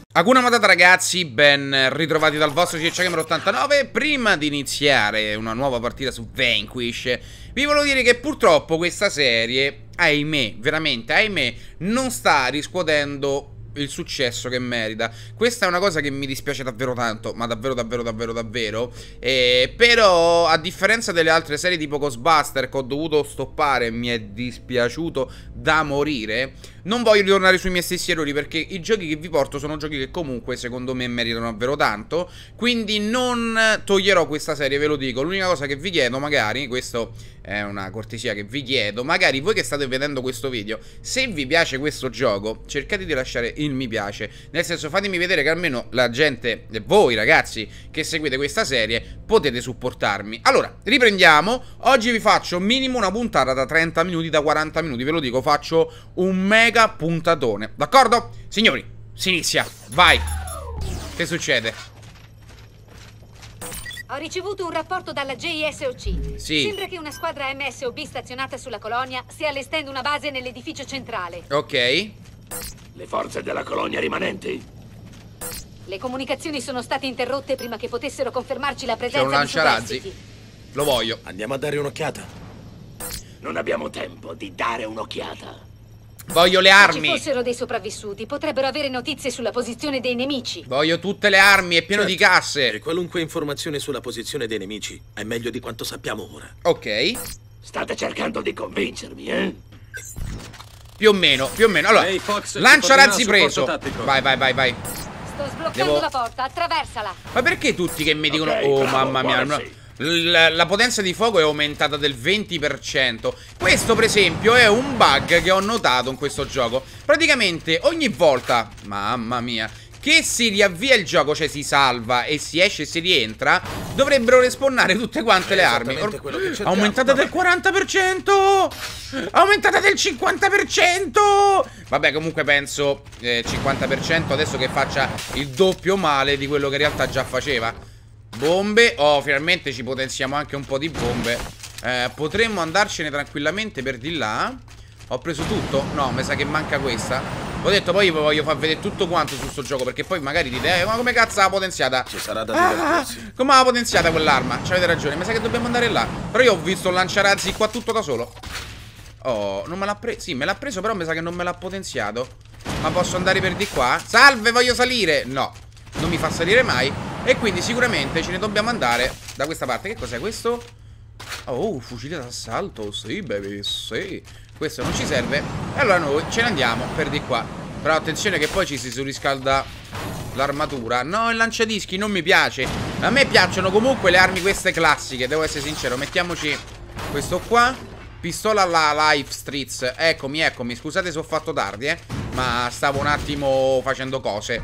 Hakuna Matata ragazzi, ben ritrovati dal vostro CCGamer89. Prima di iniziare una nuova partita su Vanquish, vi volevo dire che purtroppo questa serie, ahimè, veramente ahimè, non sta riscuotendo il successo che merita. Questa è una cosa che mi dispiace davvero tanto, ma davvero però a differenza delle altre serie tipo Ghostbuster che ho dovuto stoppare, mi è dispiaciuto da morire. Non voglio ritornare sui miei stessi errori, perché i giochi che vi porto sono giochi che comunque secondo me meritano davvero tanto. Quindi non toglierò questa serie, ve lo dico. L'unica cosa che vi chiedo, magari, questo è una cortesia che vi chiedo, magari voi che state vedendo questo video, se vi piace questo gioco, cercate di lasciare il mi piace. Nel senso, fatemi vedere che almeno la gente, voi ragazzi che seguite questa serie, potete supportarmi. Allora, riprendiamo. Oggi vi faccio minimo una puntata da 30 minuti, da 40 minuti, ve lo dico, faccio un mega puntatone, d'accordo? Signori, si inizia, vai. Che succede? Ho ricevuto un rapporto dalla JSOC. Sì. Sembra che una squadra MSOB stazionata sulla colonia stia allestendo una base nell'edificio centrale. Ok. Le forze della colonia rimanenti? Le comunicazioni sono state interrotte prima che potessero confermarci la C'è un presenza di lanciarazzi. superstiti. Lo voglio. Andiamo a dare un'occhiata. Non abbiamo tempo di dare un'occhiata. Voglio le Se ci armi. fossero dei sopravvissuti, potrebbero avere notizie sulla posizione dei nemici. Voglio tutte le armi, è pieno di E casse. qualunque informazione sulla posizione dei nemici è meglio di quanto sappiamo ora. Ok. State cercando di convincermi, eh? Più o meno, più o meno. Allora, Ehi, Fox, lanciarazzi ci porterà preso. supporto tattico. Vai. Sto sbloccando Devo- la porta, attraversala. Ma perché tutti che mi dicono Ok, oh bravo, mamma mia, ora no, sì. la potenza di fuoco è aumentata del 20%. Questo per esempio è un bug che ho notato in questo gioco. Praticamente ogni volta, mamma mia, che si riavvia il gioco, cioè si salva e si esce e si rientra, dovrebbero respawnare tutte quante le armi. esattamente quello che cerchiamo, Aumentata del 40%. Aumentata del 50%. Vabbè, comunque penso 50% adesso che faccia il doppio male di quello che in realtà già faceva. Bombe. Oh, finalmente ci potenziamo anche un po' di bombe. Potremmo andarcene tranquillamente per di là. Ho preso tutto? No, mi sa che manca questa. Ho detto poi vi voglio far vedere tutto quanto su sto gioco, perché poi magari dite ma come cazzo l'ha potenziata? Ci sarà da divertirsi. Come l'ha potenziata quell'arma? C'avete ragione, mi sa che dobbiamo andare là. Però io ho visto il lanciarazzi qua tutto da solo. Oh, non me l'ha preso. Sì, me l'ha preso, però mi sa che non me l'ha potenziato. Ma posso andare per di qua? Salve, voglio salire. No, non mi fa salire mai. E quindi sicuramente ce ne dobbiamo andare da questa parte. Che cos'è questo? Oh, fucile d'assalto. Sì, baby, sì. Questo non ci serve. E allora noi ce ne andiamo per di qua. Però attenzione che poi ci si surriscalda l'armatura. No, il lanciadischi non mi piace. A me piacciono comunque le armi queste classiche, devo essere sincero. Mettiamoci questo qua. Pistola alla Life Streets. Eccomi, scusate se ho fatto tardi, ma stavo un attimo facendo cose.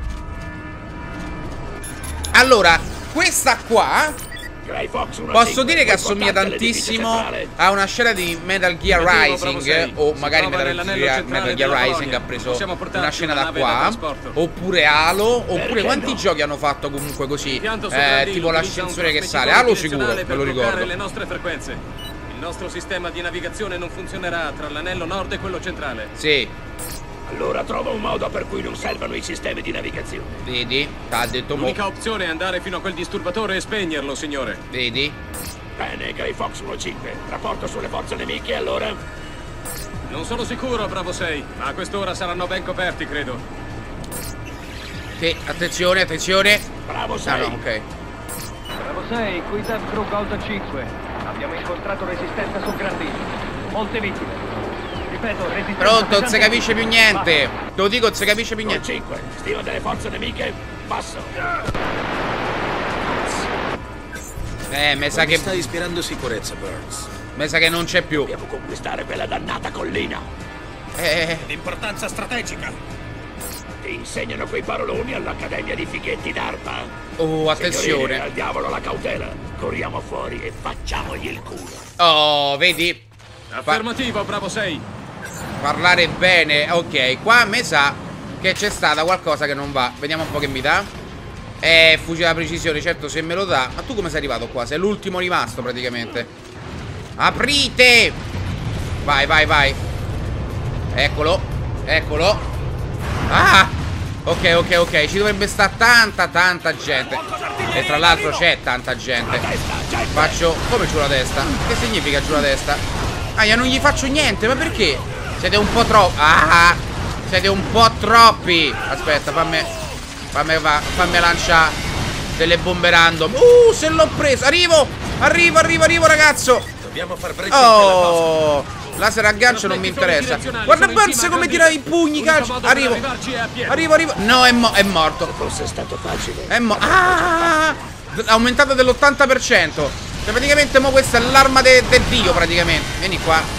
Allora, questa qua Gray Fox 1-5, posso dire che puoi assomiglia portarti all'edificio tantissimo centrale? a una scena di Metal Gear Negativo, bravo Rising. sei. O Si magari trova nell'anello Metal centrale Gear della Rising colonia. ha preso Possiamo portarti una scena una da nave da qua. trasporto. Oppure Halo. Oppure Perché quanti no? giochi hanno fatto comunque così, L'impianto soprandino tipo utilizza l'ascensore un che sale. trasmettitore Halo sicuro, direzionale me per lo bloccare ricordo. le nostre frequenze. Il nostro sistema di navigazione non funzionerà tra l'anello nord e quello centrale. Sì, Allora trova un modo per cui non servano i sistemi di navigazione. vedi? T'ha detto mo. L'unica opzione è andare fino a quel disturbatore e spegnerlo, signore. Vedi? Bene, Gray Fox 1-5. Rapporto sulle forze nemiche, allora? Non sono sicuro, bravo 6, ma a quest'ora saranno ben coperti, credo. Sì, attenzione. Bravo Ah 6. no, ok. Bravo 6, qui Death Crew Gold 5. Abbiamo incontrato resistenza sul grandino. Molte vittime. Ripeto, resistenza Pronto, non si pesante. capisce più niente. Te lo dico, non si capisce più niente. 5. Stima delle forze nemiche, basso. Mi sa Mi sta che. ispirando sicurezza, Burns. Mi sa che non c'è più. Dobbiamo conquistare quella dannata collina. L'importanza strategica. Ti insegnano quei paroloni all'Accademia di Fighetti d'Arpa? Oh, attenzione. Signorine, al diavolo la cautela. Corriamo fuori e facciamogli il culo. Oh, vedi? Affermativo, bravo 6. Parlare bene. Ok, qua a me sa che c'è stata qualcosa che non va. Vediamo un po' che mi dà. Fucile da precisione, certo se me lo dà. Ma tu come sei arrivato qua? Sei l'ultimo rimasto praticamente. Aprite! Vai. Eccolo. Ah! Ok, ci dovrebbe stare tanta gente. E tra l'altro c'è tanta gente. Faccio... Come giù la testa? Che significa giù la testa? Io non gli faccio niente, ma perché? Siete un po' troppi. Siete un po' troppi. Aspetta, fammi lanciare delle bombe random. Se l'ho preso. Arrivo, ragazzo. Dobbiamo far breccia in quella cosa. Oh, laser a gancio non mi interessa. Guarda Burns come tira i pugni, calcio. Arrivo. No, è morto. Fosse stato facile. Aumentata dell'80%. Cioè praticamente mo questa è l'arma del dio praticamente. Vieni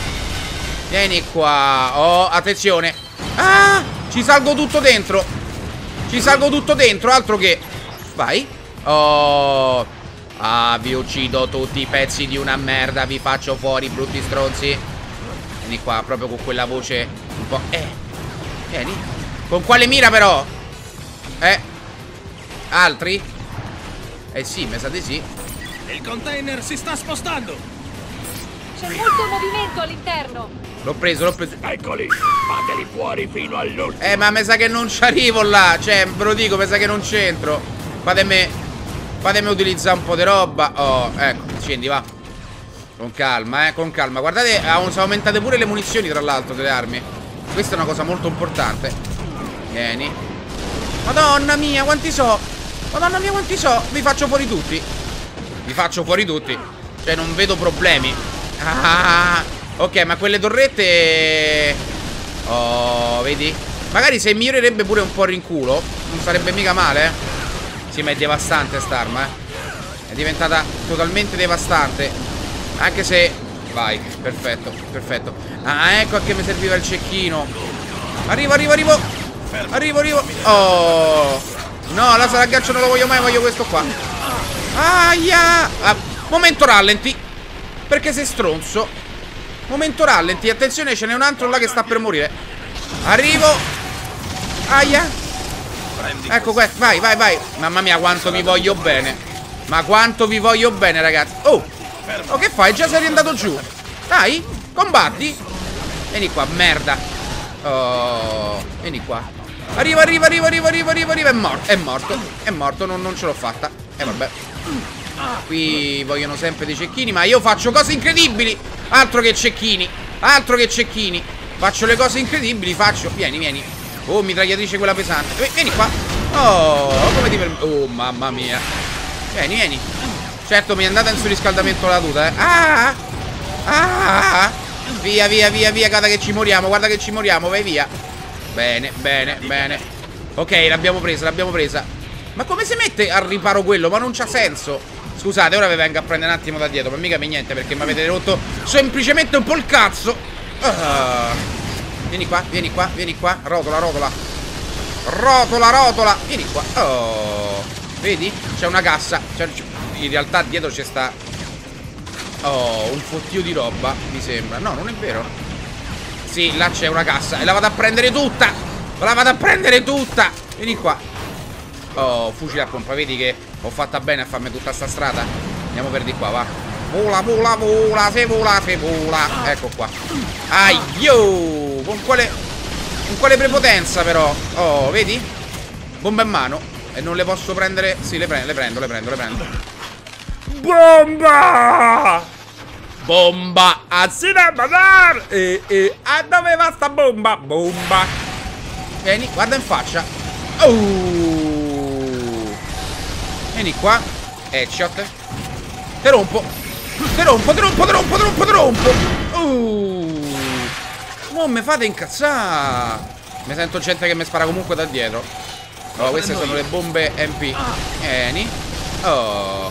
qua. Oh, attenzione. Ci salgo tutto dentro. Altro che. Vai. Oh. Vi uccido tutti i pezzi di una merda. Vi faccio fuori, brutti stronzi. Vieni qua, proprio con quella voce un po'. Vieni. Con quale mira però? Altri? Sì, mi sa di sì. Il container si sta spostando. C'è molto movimento all'interno. L'ho preso. Eccoli, fateli fuori fino all'ultimo. Ma mi sa che non ci arrivo là. Cioè, ve lo dico, mi sa che non c'entro. Fatemi utilizzare un po' di roba. Oh, ecco, scendi, va. Con calma, con calma. Guardate, sono aumentate pure le munizioni, tra l'altro, delle armi. Questa è una cosa molto importante. Vieni. Madonna mia, quanti so. Vi faccio fuori tutti. Cioè, non vedo problemi. Ok, ma quelle torrette... Oh, vedi? Magari se migliorerebbe pure un po' il rinculo. Non sarebbe mica male, Sì, ma è devastante st'arma, È diventata totalmente devastante. Anche se... Vai, perfetto. Ecco a che mi serviva il cecchino. Arrivo. Oh, no, laser a gancio non lo voglio mai, voglio questo qua. Momento rallenti. Perché sei stronzo. Momento rallenti, attenzione, ce n'è un altro là che sta per morire. Arrivo. Ecco qua, vai. Mamma mia, quanto vi voglio bene. Ma quanto vi voglio bene, ragazzi. Oh, che fai? Già sei riandato giù. Dai, combatti. Vieni qua, merda. Oh, vieni qua. Arriva. È morto, non ce l'ho fatta. Vabbè. Qui vogliono sempre dei cecchini, ma io faccio cose incredibili. Altro che cecchini. Faccio le cose incredibili, Vieni. Oh, mitragliatrice quella pesante. Vieni qua. Oh, come ti permetti? Oh, mamma mia. Vieni. Certo, mi è andata in surriscaldamento la tuta, Via. Guarda che ci moriamo, vai via. Bene. Ok, l'abbiamo presa. Ma come si mette al riparo quello? Ma non c'ha senso. Scusate, ora vi vengo a prendere un attimo da dietro. Ma mica per niente, perché mi avete rotto semplicemente un po' il cazzo. Vieni qua. Rotola. Vieni qua. Oh, vedi? C'è una cassa. In realtà dietro c'è sta... Oh, un fottio di roba, mi sembra. No, non è vero. Sì, là c'è una cassa. E la vado a prendere tutta. Vieni qua. Oh, fucile a pompa. Vedi che ho fatta bene a farmi tutta sta strada. Andiamo per di qua, va. Vola. Se vola. Ecco qua. Aio. Con quale prepotenza però. Oh, vedi? Bomba in mano. E non le posso prendere. Sì, le prendo. Bomba a Sinabadar. A dove va sta bomba? Vieni, guarda in faccia. Vieni qua. Headshot. Te rompo. Non mi fate incazzare. Mi sento gente che mi spara comunque da dietro. Oh, queste sono le bombe MP. Vieni. Oh.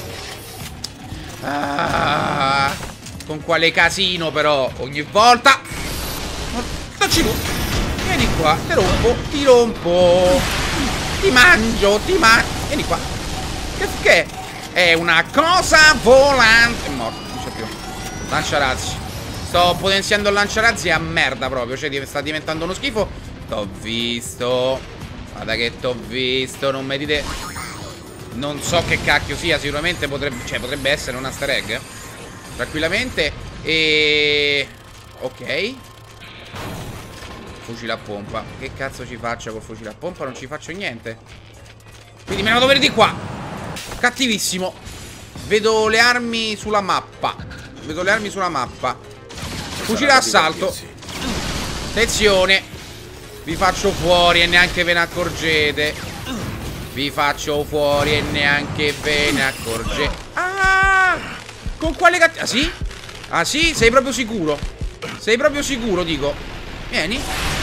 Con quale casino però ogni volta. Dacci tu. Vieni qua. Ti rompo. Ti mangio. Vieni qua. Che è una cosa volante. È morto, non c'è più. Lanciarazzi. Sto potenziando il lanciarazzi a merda proprio. Cioè sta diventando uno schifo. T'ho visto. Guarda che t'ho visto. Non mi dite. Non so che cacchio sia. Sicuramente potrebbe essere un easter egg. Tranquillamente. Ok. Fucile a pompa. Che cazzo ci faccio col fucile a pompa? Non ci faccio niente. Quindi me ne vado per di qua. Cattivissimo. Vedo le armi sulla mappa. Vedo le armi sulla mappa. Fucile d'assalto. Attenzione. Vi faccio fuori e neanche ve ne accorgete. Vi faccio fuori e neanche ve ne accorgete. Ah! Con quale cattivo? Ah sì? Ah sì? Sei proprio sicuro? Sei proprio sicuro, dico. Vieni.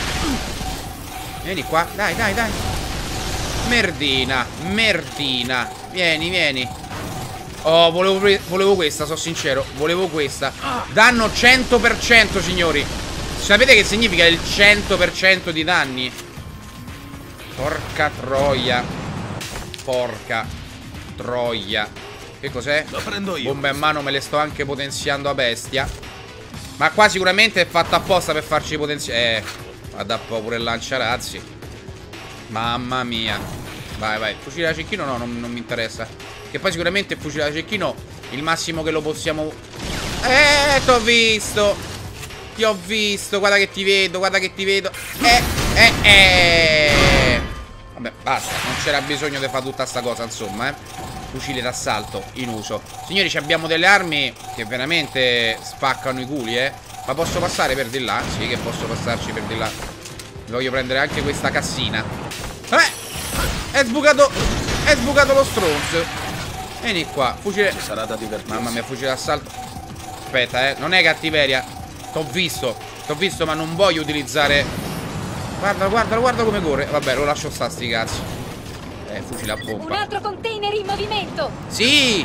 Vieni qua. Dai, dai, dai. Merdina. Merdina. Vieni, vieni. Oh, volevo questa, sono sincero. Volevo questa. Danno 100%, signori. Sapete che significa il 100% di danni? Porca troia. Porca troia. Che cos'è? Lo prendo io. Bombe a mano me le sto anche potenziando a bestia. Ma qua sicuramente è fatta apposta per farci potenziare. Vada pure il lanciarazzi. Mamma mia. Vai, vai. Fucile da cecchino no, non mi interessa. Che poi sicuramente il fucile da cecchino il massimo che lo possiamo... t'ho visto. Ti ho visto. Guarda che ti vedo, guarda che ti vedo. Vabbè, basta. Non c'era bisogno di fare tutta sta cosa, insomma, Fucile d'assalto in uso. Signori, abbiamo delle armi che veramente spaccano i culi, Ma posso passare per di là? Sì, che posso passarci per di là. Voglio prendere anche questa cassina. È sbucato lo stronzo. Vieni qua. Fucile. Sarà da divertirsi. Mamma mia, fucile d'assalto. Aspetta, non è cattiveria. T'ho visto, ma non voglio utilizzare. Guarda, guarda, guarda come corre. Vabbè, lo lascio sta sti cazzi. Fucile a pompa. Un altro container in movimento. Sì.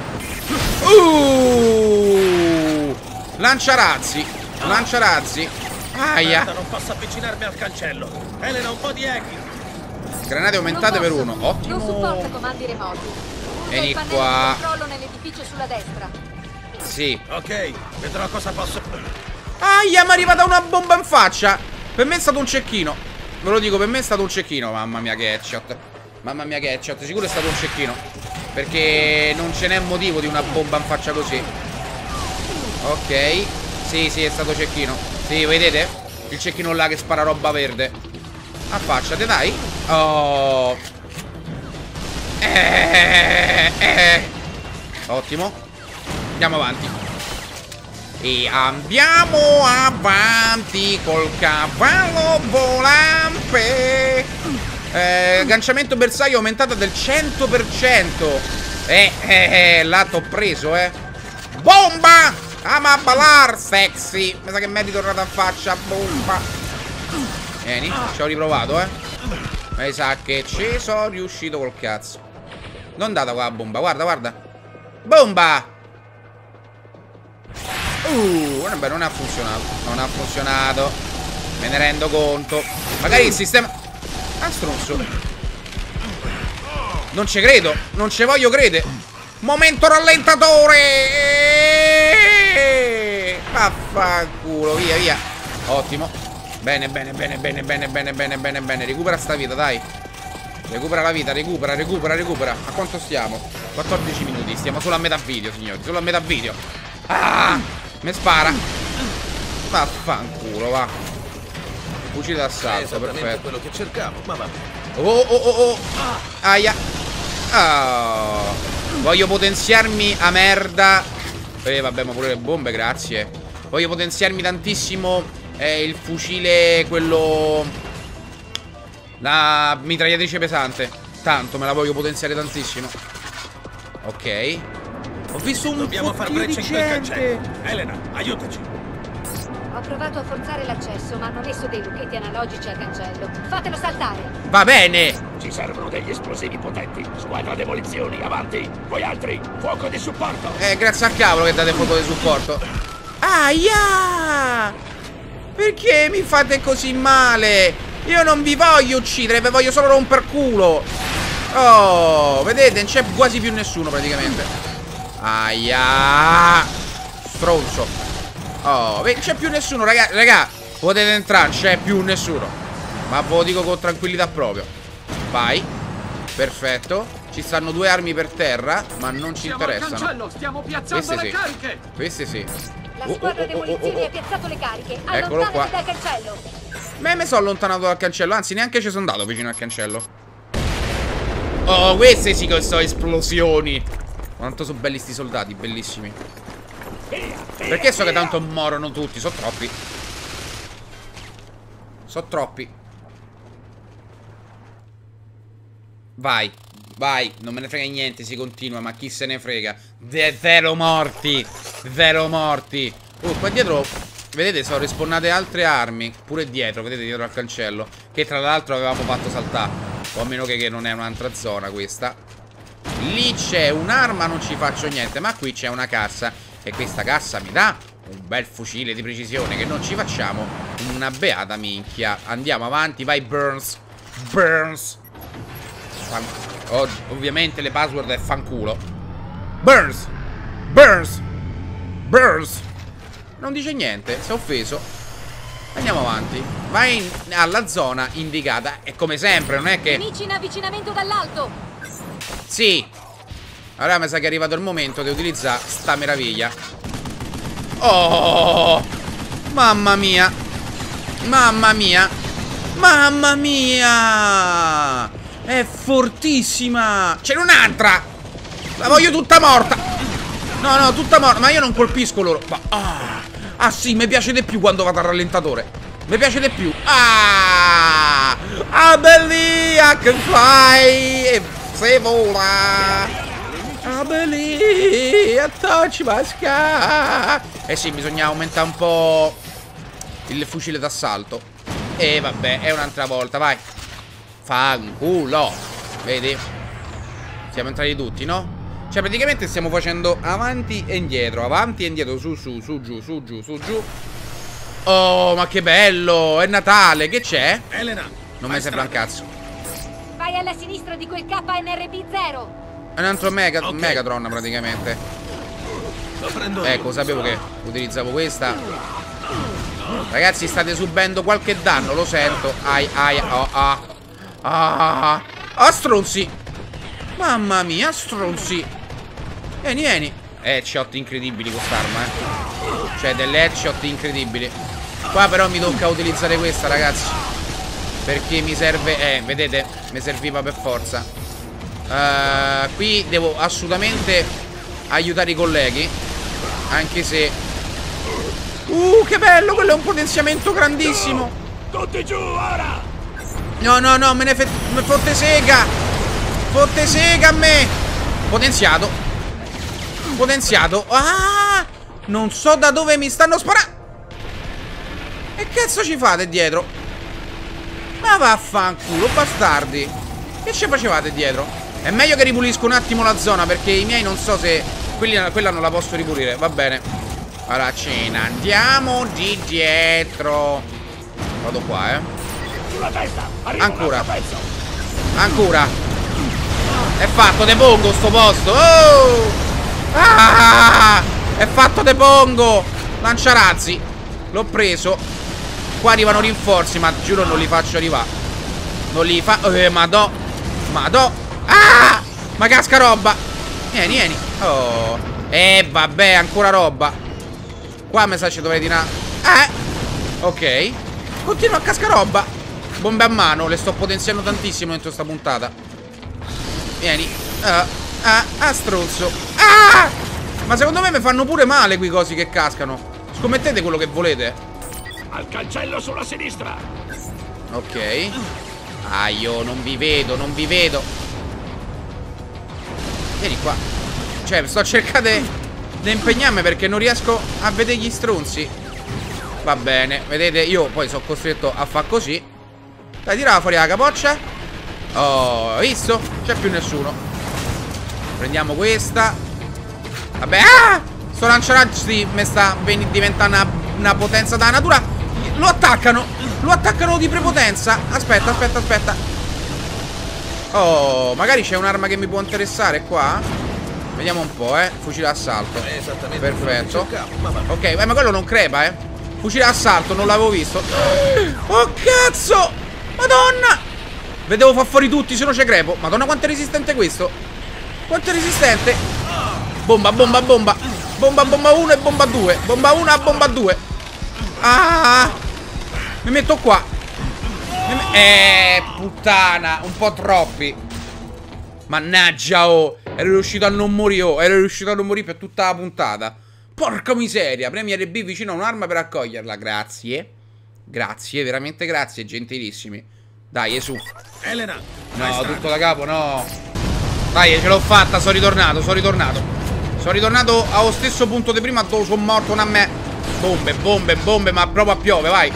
Lanciarazzi. Lanciarazzi. Aia. Non posso avvicinarmi al cancello. Elena, un po' di equi. Granate aumentate per 1. Ottimo. Non supporta comandi remoti. Usa Vieni il pannello qua. di controllo nell'edificio sulla destra. Sì. Ok, vedrò cosa posso. Aia, mi è arrivata una bomba in faccia. Per me è stato un cecchino. Ve lo dico, per me è stato un cecchino. Mamma mia che headshot. Mamma mia che headshot. Sicuro è stato un cecchino. Perché non ce n'è motivo di una bomba in faccia così. Ok. Sì, sì, è stato cecchino. Sì, vedete? Il cecchino là che spara roba verde. Affacciate, dai. Oh. Ottimo. Andiamo avanti. E andiamo avanti col cavallo volante. Agganciamento bersaglio aumentato del 100%. Là t'ho preso, Bomba! Ama balar sexy. Mi sa che mi è ritornata in faccia. Bomba. Vieni, ci ho riprovato, Mi sa che ci sono riuscito col cazzo. Non data qua la bomba, guarda, guarda. Bomba! Vabbè, non ha funzionato. Non ha funzionato. Me ne rendo conto. Magari il sistema... Ah, stronzo. Non ci credo. Non ci voglio credere. Momento rallentatore. Vaffanculo. Via, via. Ottimo. Bene, bene, bene, bene, bene, bene, bene, bene, bene. Recupera sta vita, dai. Recupera la vita, recupera, recupera, recupera. A quanto stiamo? 14 minuti. Stiamo solo a metà video, signori. Solo a metà video. Ah! Mi spara. Vaffanculo, va. Fucile d'assalto, perfetto. Quello che cercavo, ma vabbè. Oh. Aia. Oh. Voglio potenziarmi a merda. Vabbè, ma pure le bombe, grazie. Voglio potenziarmi tantissimo il fucile, quello... La mitragliatrice pesante. Tanto, me la voglio potenziare tantissimo. Ok. Ho visto un Dobbiamo far breccia in quel cancello. Elena, aiutaci. Ho provato a forzare l'accesso, ma hanno messo dei lucchetti analogici al cancello. Fatelo saltare. Va bene. Ci servono degli esplosivi potenti. Squadra demolizioni, avanti. Voi altri, fuoco di supporto. Grazie al cavolo che date fuoco di supporto. Aia! Perché mi fate così male? Io non vi voglio uccidere, vi voglio solo romper culo. Oh, vedete, non c'è quasi più nessuno praticamente. Aia! Stronzo. Oh, non c'è più nessuno, raga. Potete entrare, non c'è più nessuno. Ma ve lo dico con tranquillità proprio. Vai. Perfetto. Ci stanno 2 armi per terra, ma non ci interessano. Stiamo piazzando le cariche. Questi sì. La squadra demolizioni ha piazzato le cariche. Eccolo qua. Allontanati dal cancello. Mi sono allontanato dal cancello. Anzi, neanche ci sono andato vicino al cancello. Oh, queste sì che sono esplosioni. Quanto sono belli sti soldati, bellissimi. Perché so che tanto morono tutti? Sono troppi. Sono troppi. Vai, vai, non me ne frega niente, si continua, ma chi se ne frega. Zero morti. Zero morti. Qua dietro, vedete, sono respawnate altre armi. Pure dietro, vedete, dietro al cancello. Che tra l'altro avevamo fatto saltare. O a meno che non è un'altra zona questa. Lì c'è un'arma, non ci faccio niente. Ma qui c'è una cassa. E questa cassa mi dà un bel fucile di precisione. Che non ci facciamo una beata minchia. Andiamo avanti, vai Burns. Burns. Ovviamente le password è fanculo. Burns. Burns. Burns. Non dice niente, si è offeso. Andiamo avanti. Vai alla zona indicata. E come sempre, non è che... Nemici in avvicinamento dall'alto. Sì. Allora mi sa che è arrivato il momento di utilizzare sta meraviglia. Oh, mamma mia. Mamma mia. Mamma mia. È fortissima. C'è un'altra. La voglio tutta morta. No, no, tutta morta. Ma io non colpisco loro. Ma, ah sì, mi piace di più quando vado al rallentatore. Mi piace di più. Ah, I believe I can fly. E se vola. I believe I touch my sky. Eh sì, bisogna aumentare un po' il fucile d'assalto. E vabbè, è un'altra volta, vai. Fanculo. Vedi? Siamo entrati tutti, no? Cioè praticamente stiamo facendo avanti e indietro. Avanti e indietro, su, su, su, giù, su, giù, su, giù. Oh, ma che bello. È Natale, che c'è? Elena, Non mi sembra un cazzo. Vai alla sinistra di quel KNRB-0. È un altro Megatron praticamente. lo prendo. Ecco, sapevo che utilizzavo questa. Ragazzi, state subendo qualche danno, lo sento. Stronzi. Mamma mia, stronzi. Vieni, vieni. Headshot incredibili quest'arma, Cioè, delle headshot incredibili. Qua però mi tocca utilizzare questa, ragazzi. Perché mi serve... vedete? Mi serviva per forza. Qui devo assolutamente aiutare i colleghi. Anche se... che bello, quello è un potenziamento grandissimo. Tutti giù, ora! No, no, no, me fotte sega. Fotte sega a me. Potenziato. Potenziato. Ah, non so da dove mi stanno sparando. Che cazzo ci fate dietro? Ma vaffanculo, bastardi. Che ci facevate dietro? È meglio che ripulisco un attimo la zona, perché i miei non so se quella non la posso ripulire. Va bene. Allora ce ne andiamo di dietro. Vado qua, Sulla testa! Arriva Ancora. un altro pezzo. Ancora. È fatto, de pongo sto posto. Oh! Ah! È fatto, de pongo. Lanciarazzi. L'ho preso. Qua arrivano rinforzi, ma giuro non li faccio arrivare. Non li fa... madò. Madò. Ah! Ma casca roba. Vieni, vieni. Oh. Vabbè, ancora roba. Qua mi sa ci dovrei tirare. Ok. Continua a cascaroba. Bombe a mano. Le sto potenziando tantissimo dentro sta puntata. Vieni. Stronzo. Ma secondo me mi fanno pure male quei cosi che cascano. Scommettete quello che volete. Al cancello sulla sinistra! Ok. Io non vi vedo, non vi vedo. Vieni qua. Cioè, sto cercando di impegnarmi perché non riesco a vedere gli stronzi. Va bene, vedete, io poi sono costretto a far così. Dai, tirala fuori la capoccia. Oh, visto? C'è più nessuno. Prendiamo questa. Vabbè, sto lanciarazzi mi sta diventando una potenza dalla natura. Lo attaccano di prepotenza. Aspetta, aspetta, aspetta. Oh, magari c'è un'arma che mi può interessare qua. Vediamo un po', fucile d'assalto. Perfetto. Ok, ma quello non crepa, Fucile d'assalto, non l'avevo visto. Oh, cazzo! Madonna! Vedevo far fuori tutti, se no c'è crepo. Madonna, quanto è resistente questo. Quanto è resistente. Bomba, bomba, bomba. Bomba, bomba 1 e bomba 2. Bomba 1 a bomba 2. Mi metto qua. Puttana, un po' troppi. Mannaggia, oh. Ero riuscito a non morire, oh. Ero riuscito a non morire per tutta la puntata. Porca miseria. Premi RB vicino a un'arma per accoglierla. Grazie. Grazie, veramente grazie, gentilissimi. Dai, su. Elena. No, tutto da capo, no. Dai, ce l'ho fatta, sono ritornato, sono ritornato. Sono ritornato allo stesso punto di prima, dove sono morto a me. Bombe, bombe, bombe, ma proprio a piove, vai.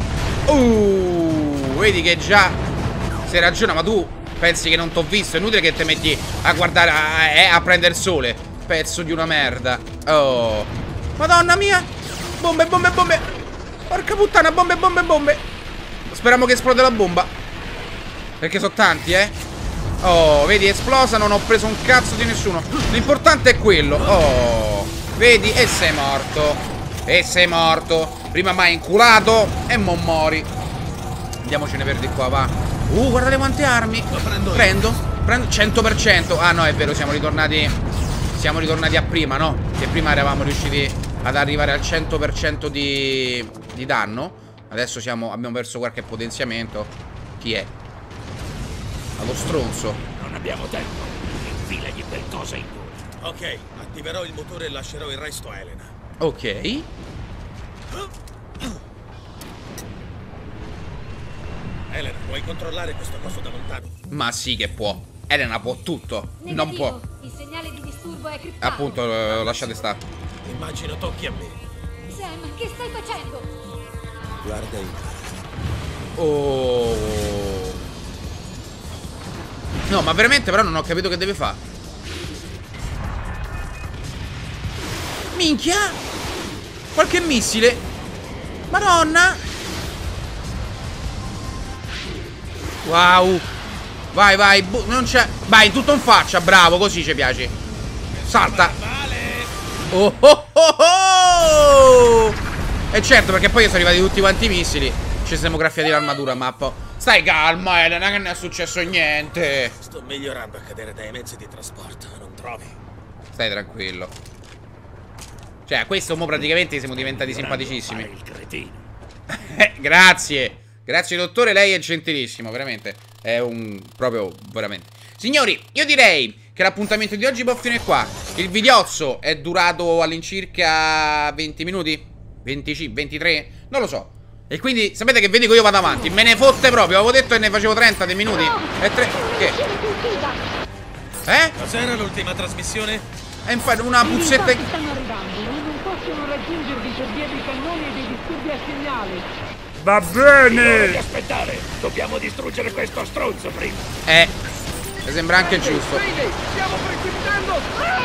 Vedi che già si ragiona, ma tu pensi che non t'ho visto? È inutile che te metti a guardare, a prendere il sole. Pezzo di una merda. Oh, madonna mia. Bombe, bombe, bombe. Porca puttana, bombe, bombe, bombe. Speriamo che esplode la bomba, perché sono tanti, Oh, vedi, è esplosa, non ho preso un cazzo di nessuno. L'importante è quello. Oh, vedi, e sei morto. E sei morto. Prima mai inculato e mo mori. Andiamocene per di qua, va. Guardate quante armi. Prendo 100%. Ah no, è vero, siamo ritornati a prima, no? Che prima eravamo riusciti ad arrivare al 100% di danno. Adesso abbiamo perso qualche potenziamento. Chi è? Allo stronzo. Non abbiamo tempo. Infilagli qualcosa in gola. Ok, attiverò il motore e lascerò il resto a Elena. Ok. Elena, puoi controllare questo coso da lontano? Ma sì che può. Elena può tutto. Negativo. Non può. Il segnale di disturbo è criptato. Appunto, lasciate stare. Immagino tocchi a me. Sam, che stai facendo? Guarda il... Oh. No, ma veramente però non ho capito che deve fare. Minchia. Qualche missile. Madonna. Wow. Vai, vai. Non c'è. Vai, tutto in faccia. Bravo, così ci piace. Salta. Oh, oh, oh, oh. E certo, perché poi sono arrivati tutti quanti i missili. Ci siamo graffiati l'armatura, mappa. Stai calma, Elena, che non è successo niente. Sto migliorando a cadere dai mezzi di trasporto, non trovi? Stai tranquillo. Cioè, a questo mo praticamente siamo diventati simpaticissimi. Il cretino. Grazie. Grazie, dottore, lei è gentilissimo, veramente. È un... proprio, veramente. Signori, io direi che l'appuntamento di oggi può finire qua. Il videozzo è durato all'incirca 20 minuti? 25, 23? Non lo so. E quindi sapete che vedi che io vado avanti. Me ne fotte proprio. Avevo detto che ne facevo 30 dei minuti. E 3... Che? Cos'era l'ultima trasmissione? E infatti una puzzetta... stanno arrivando. Non possono raggiungervi per via dei cannoni e dei disturbi al segnale. Va Devi bene. aspettare. Dobbiamo distruggere questo stronzo prima. Mi sembra anche giusto. Stiamo precipitando!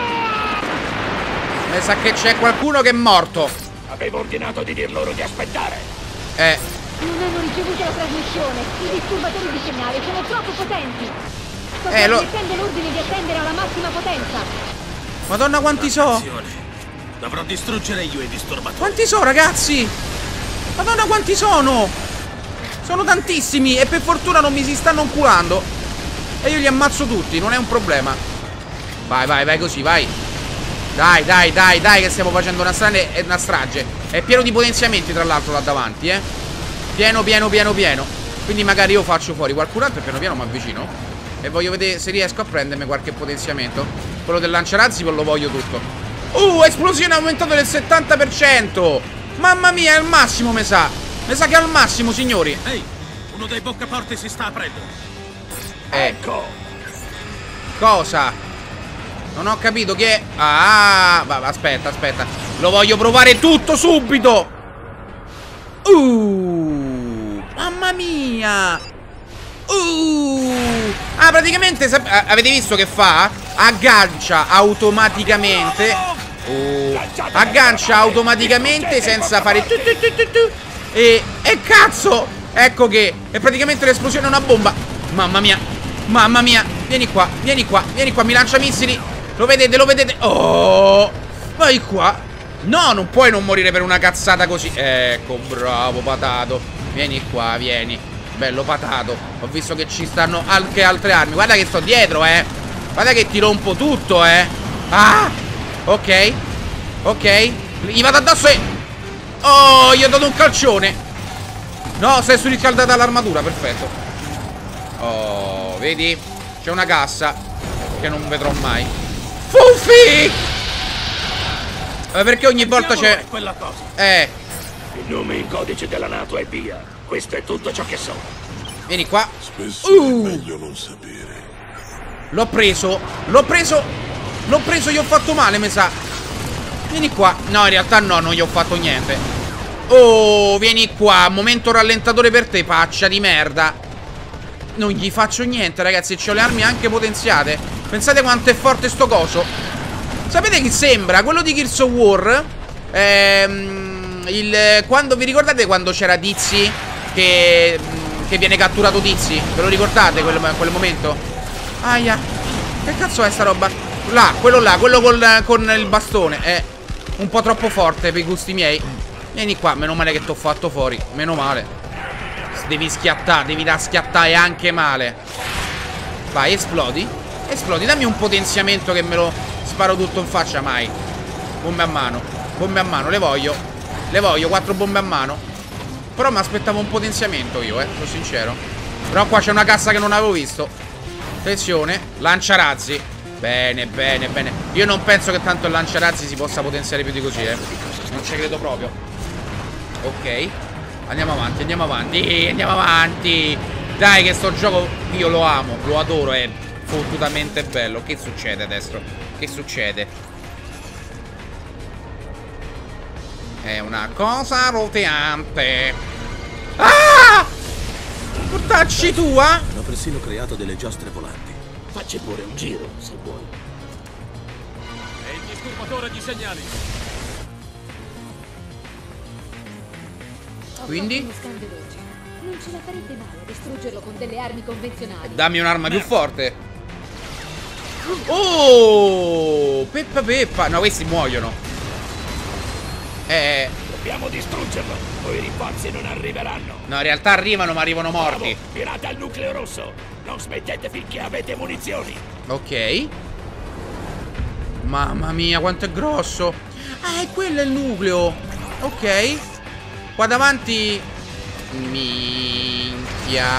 Mi sa che c'è qualcuno che è morto. Avevo ordinato di dir loro di aspettare. Non hanno ricevuto la trasmissione. I disturbatori di segnale sono troppo potenti. Sto trasmettendo l'ordine di attendere alla massima potenza. Madonna, quanti so? Dovrò distruggere io i disturbatori. Quanti so, ragazzi? Madonna, quanti sono? Sono tantissimi. E per fortuna non mi si stanno inculando. E io li ammazzo tutti, non è un problema. Vai, vai, vai così, vai. Dai, dai, dai, dai, che stiamo facendo una strage. È pieno di potenziamenti, tra l'altro, là davanti, Pieno, pieno, pieno, pieno. Quindi magari io faccio fuori qualcun altro e piano piano mi avvicino. E voglio vedere se riesco a prendermi qualche potenziamento. Quello del lanciarazzi lo voglio tutto. Esplosione aumentato del 70%. Mamma mia, è al massimo, mi sa. Mi sa che è al massimo, signori. Ehi, uno dei boccaporti si sta aprendo. Ecco. Cosa? Non ho capito che... Ah, aspetta, aspetta. Lo voglio provare tutto subito. Mamma mia. Praticamente avete visto che fa? Aggancia automaticamente. Aggancia automaticamente senza fare e cazzo. Ecco che è praticamente l'esplosione, una bomba. Mamma mia. Mamma mia. Vieni qua, vieni qua, vieni qua. Mi lancia missili. Lo vedete, lo vedete. Oh, vai qua. No, non puoi non morire per una cazzata così. Ecco, bravo patato. Vieni qua, vieni. Bello patato. Ho visto che ci stanno anche altre armi. Guarda che sto dietro, Guarda che ti rompo tutto, Ah, ok. Ok. Gli vado addosso e... Oh, gli ho dato un calcione. No, sei surriscaldata l'armatura, perfetto. Oh, vedi? C'è una cassa che non vedrò mai. Fuffi! Perché ogni volta c'è... quella cosa. Il nome in codice della NATO è via. Questo è tutto ciò che so. Vieni qua. Spesso è meglio non sapere. L'ho preso. L'ho preso. L'ho preso, gli ho fatto male, mi sa. Vieni qua. No, in realtà no, non gli ho fatto niente. Oh, vieni qua. Momento rallentatore per te, paccia di merda. Non gli faccio niente, ragazzi. C'ho le armi anche potenziate. Pensate quanto è forte sto coso. Sapete chi sembra? Quello di Gears of War. Quando vi ricordate quando c'era Dizzy che viene catturato Dizzy? Ve lo ricordate quel momento? Aia. Che cazzo è sta roba? Là, quello con il bastone. È un po' troppo forte per i gusti miei. Vieni qua, meno male che t'ho fatto fuori. Meno male. Devi schiattare, devi da schiattare anche male. Vai, esplodi. Esplodi, dammi un potenziamento che me lo sparo tutto in faccia. Mai. Bombe a mano. Bombe a mano, le voglio. Le voglio, 4 bombe a mano. Però mi aspettavo un potenziamento io, sono sincero. Però qua c'è una cassa che non avevo visto. Attenzione, lanciarazzi. Bene, bene, bene. Io non penso che tanto il lanciarazzi si possa potenziare più di così, non ci credo proprio. Ok. Andiamo avanti, andiamo avanti. Andiamo avanti. Dai che sto gioco io lo amo, lo adoro, è fottutamente bello. Che succede adesso? Che succede? È una cosa roteante. Ah! Portacci tua? Hanno persino creato delle giostre volanti. Facci pure un giro, se vuoi. È il disturbatore di segnali. Quindi? Uno scandaloso. Non ce la farete male a distruggerlo con delle armi convenzionali. Dammi un'arma più forte. Oh! Peppa peppa. No, questi muoiono. Dobbiamo distruggerlo. Poi i rinforzi non arriveranno. No, in realtà arrivano, ma arrivano morti. Bravo, tirate al nucleo rosso. Non smettete finché avete munizioni. Ok. Mamma mia, quanto è grosso. Ah, è quello il nucleo. Ok. Qua davanti. Minchia.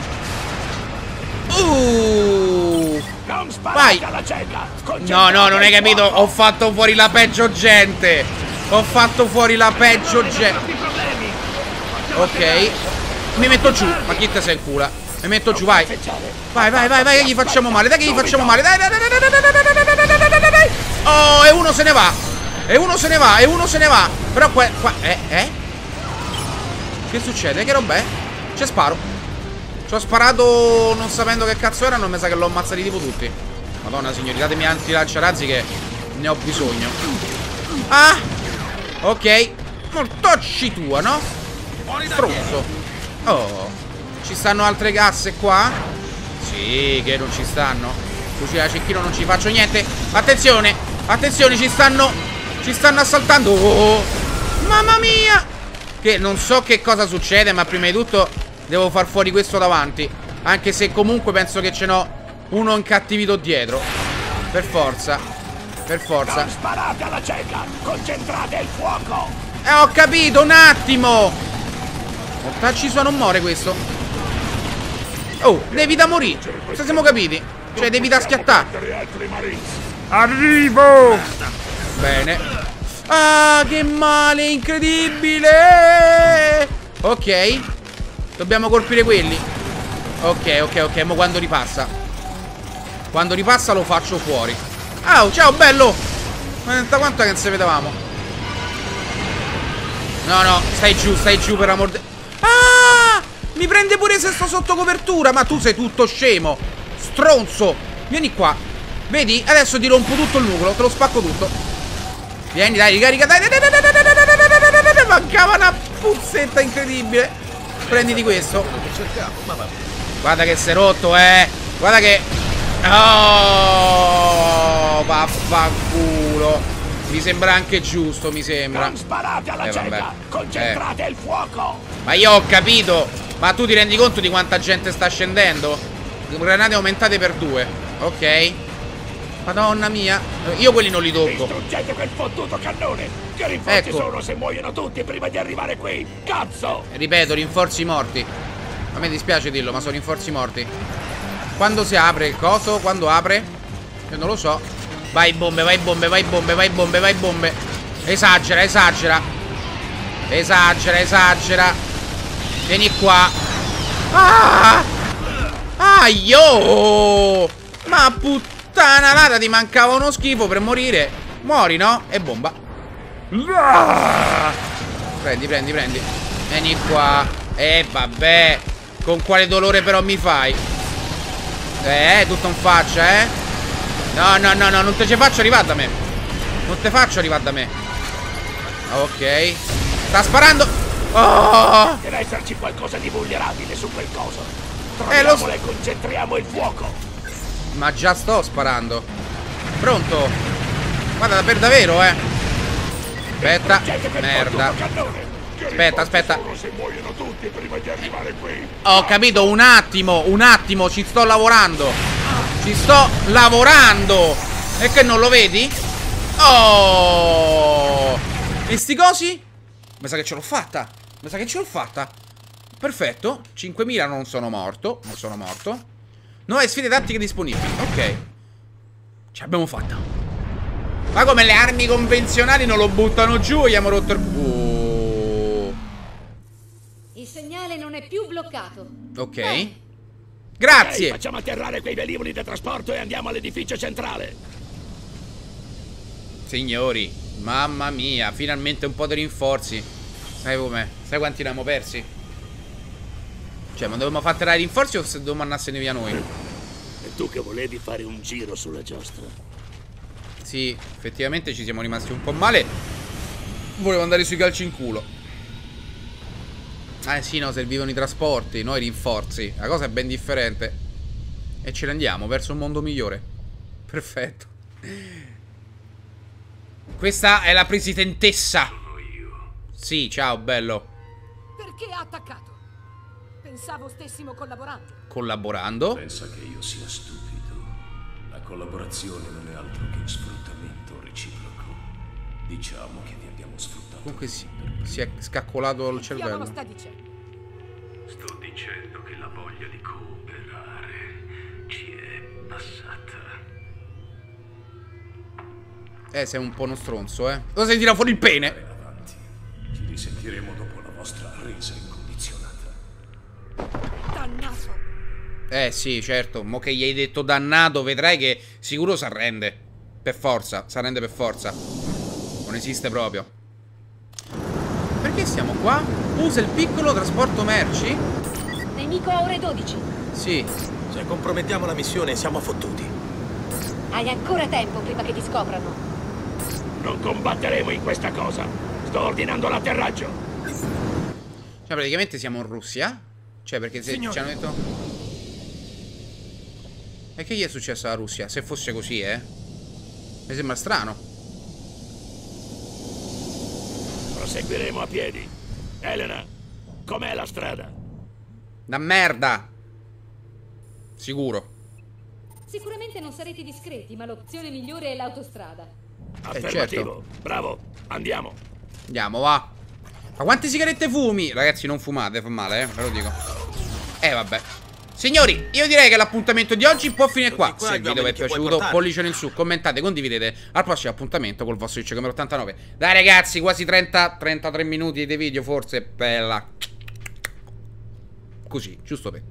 Non sparate vai. alla cella. No, no, non hai capito. Ho fatto fuori la peggio gente. Ho fatto fuori la peggio gente. Ok. Mi metto giù. Ma chi te sei in culo? Mi metto giù, vai. Vai, vai, vai, vai, che gli facciamo male. Dai che gli facciamo male. Dai, dai, dai, dai, dai, dai, dai, dai, dai, dai, dai. Oh, e uno se ne va. E uno se ne va, e uno se ne va. Però qua, Che succede? Che roba è? C'è sparo. Ci ho sparato non sapendo che cazzo erano. Mi sa che l'ho ammazzati tipo tutti. Madonna signori, datemi anti-lanciarazzi che ne ho bisogno. Ah, ok. Mortocci tua, no? Stronzo. Oh, ci stanno altre casse qua? Sì, che non ci stanno. Fucile da cecchino non ci faccio niente. Attenzione, attenzione, ci stanno assaltando. Oh, mamma mia. Che non so che cosa succede, ma prima di tutto devo far fuori questo davanti. Anche se comunque penso che ce n'ho uno incattivito dietro. Per forza. Per forza. Non sparate alla cieca. Concentrate il fuoco. Ho capito, un attimo. Mortacci non muore questo. Oh, devi da morire. Se siamo capiti. Cioè devi da schiattare. Arrivo. Bene. Ah, che male, incredibile. Ok. Dobbiamo colpire quelli. Ok, ok, ok. Ma quando ripassa? Quando ripassa lo faccio fuori. Oh, ciao, bello. Ma da quanto che non si vedevamo? No, no, stai giù per amor de... Ah! Mi prende pure se sto sotto copertura. Ma tu sei tutto scemo. Stronzo. Vieni qua. Vedi? Adesso ti rompo tutto il nucleo. Te lo spacco tutto. Vieni, dai, ricarica, dai. Mancava una puzzetta incredibile. Prenditi questo. Guarda che sei rotto, Guarda che... Oh, vaffanculo. Mi sembra anche giusto, mi sembra. Non sparate alla cieca. Concentrate il fuoco. Ma io ho capito. Ma tu ti rendi conto di quanta gente sta scendendo? Granate aumentate per 2. Ok. Madonna mia. Io quelli non li tocco. Distruggete quel fottuto cannone. Che rinforzi Ecco. sono se muoiono tutti prima di arrivare qui? Cazzo! Ripeto, rinforzi morti. A me dispiace dirlo, ma sono rinforzi morti. Quando si apre il coso? Quando apre? Io non lo so. Vai bombe, vai bombe, vai bombe, vai bombe, vai bombe. Esagera, esagera. Esagera, esagera. Vieni qua. Ah! Aio! Ma puttana nata, ti mancava uno schifo per morire. Muori, no? E bomba. Prendi, prendi, prendi. Vieni qua. Vabbè. Con quale dolore però mi fai? Tutto in faccia, No, no, no, no, non te ce faccio arrivare da me. Non te faccio arrivare da me. Ok. Sta sparando. Oh! Deve esserci qualcosa di vulnerabile su quel coso. Lo Troviamolo e concentriamo il fuoco. Ma già sto sparando. Pronto? Guarda, per davvero, Aspetta. Distruggete quel Merda. fottuto cannone. Che Aspetta, rinforzi aspetta. sono se muoiono tutti prima di arrivare qui? Ho capito, un attimo, ci sto lavorando. Ci sto lavorando. E che non lo vedi? Oh! E sti cosi? Mi sa che ce l'ho fatta. Mi sa che ce l'ho fatta. Perfetto. 5000 non sono morto. Non sono morto. Nuove sfide tattiche disponibili. Ok. Ce l'abbiamo fatta. Ma come le armi convenzionali non lo buttano giù, gli abbiamo rotto il... Il segnale non è più bloccato. Ok. Grazie. Ok, facciamo atterrare quei velivoli da trasporto e andiamo all'edificio centrale. Signori, mamma mia, finalmente un po' di rinforzi. Sai com'è? Sai quanti ne abbiamo persi? Cioè, ma dovevamo far atterrare i rinforzi o se dovevamo andarsene via noi? E tu che volevi fare un giro sulla giostra? Sì, effettivamente ci siamo rimasti un po' male. Volevo andare sui calci in culo. Sì, no, servivano i trasporti, no i rinforzi. La cosa è ben differente. E ce ne andiamo verso un mondo migliore. Perfetto. Questa è la presidentessa. Sono io. Sì, ciao, bello. Perché ha attaccato? Pensavo stessimo collaborando. Collaborando. Pensa che io sia stupido. La collaborazione non è altro che sfruttamento reciproco. Diciamo che vi abbiamo sfruttato. Comunque si è scaccolato il Che diavolo cervello. sta dicendo? Sto dicendo che la voglia di cooperare ci è passata. Sei un po' uno stronzo, Cosa si tira fuori il pene? Avanti. Ci risentiremo dopo la vostra resa incondizionata. Dannato. Sì, certo. Mo che gli hai detto dannato, vedrai che sicuro si arrende. Per forza, si arrende per forza. Non esiste proprio. Perché siamo qua? Usa il piccolo trasporto merci? Nemico a ore 12. Sì. Se compromettiamo la missione siamo fottuti. Hai ancora tempo prima che ti scoprano. Non combatteremo in questa cosa. Sto ordinando l'atterraggio. Cioè, praticamente siamo in Russia. Cioè, perché se ci hanno detto... E che gli è successo alla Russia? Se fosse così, mi sembra strano. Proseguiremo a piedi. Elena, com'è la strada? Da merda. Sicuro. Sicuramente non sarete discreti, ma l'opzione migliore è l'autostrada. Affermativo. certo. Bravo, andiamo. Andiamo, va. Ma quante sigarette fumi? Ragazzi, non fumate, fa male, ve lo dico. Vabbè. Signori, io direi che l'appuntamento di oggi può finire qua. Se il video vi è piaciuto, pollicione in su, commentate, condividete. Al prossimo appuntamento col vostro Iccio Gamer 89. Dai ragazzi, quasi 33 minuti di video, forse. Bella. Così, giusto per...